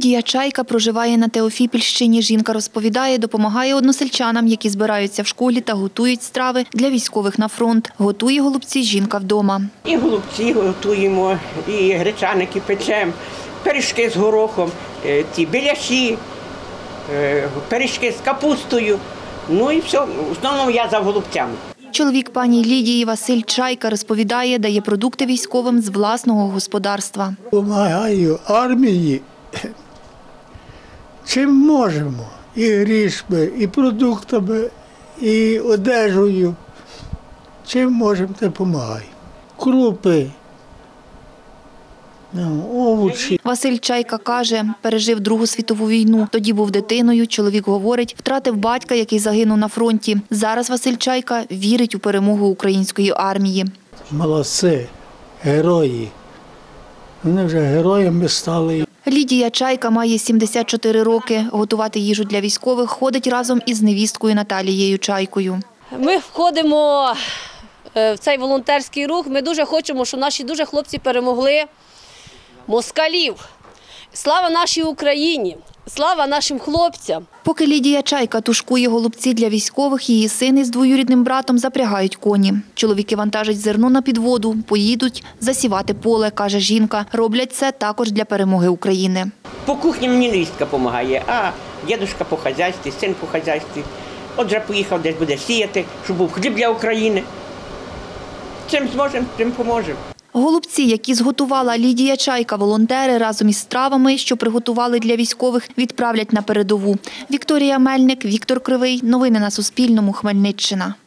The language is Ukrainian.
Лідія Чайка проживає на Теофіпільщині. Жінка розповідає, допомагає односельчанам, які збираються в школі та готують страви для військових на фронт. Готує голубці жінка вдома. І голубці готуємо, і гречаники печемо, пиріжки з горохом, ті біляші, пиріжки з капустою. Ну і все, в основному я за голубцями. Чоловік пані Лідії Василь Чайка розповідає, дає продукти військовим з власного господарства. Допомагаю армії, чим можемо. І грішми, і продуктами, і одежею. Чим можемо, те допомагаємо. Крупи, овочі. Василь Чайка каже, пережив Другу світову війну. Тоді був дитиною. Чоловік говорить, втратив батька, який загинув на фронті. Зараз Василь Чайка вірить у перемогу української армії. Молодці, герої. Вони вже героями стали. Лідія Чайка має 74 роки. Готувати їжу для військових ходить разом із невісткою Наталією Чайкою. Ми входимо в цей волонтерський рух. Ми дуже хочемо, щоб наші хлопці перемогли москалів. Слава нашій Україні! Слава нашим хлопцям! Поки Лідія Чайка тушкує голубці для військових, її син із двоюрідним братом запрягають коні. Чоловіки вантажать зерно на підводу, поїдуть засівати поле, каже жінка. Роблять це також для перемоги України. По кухні мені невістка допомагає, а дідусь по хазяйстві, син по хазяйстві. Отже, поїхав, десь буде сіяти, щоб був хліб для України. Чим зможемо, тим поможемо. Голубці, які зготувала Лідія Чайка, волонтери разом із стравами, що приготували для військових, відправлять на передову. Вікторія Мельник, Віктор Кривий. Новини на Суспільному. Хмельниччина.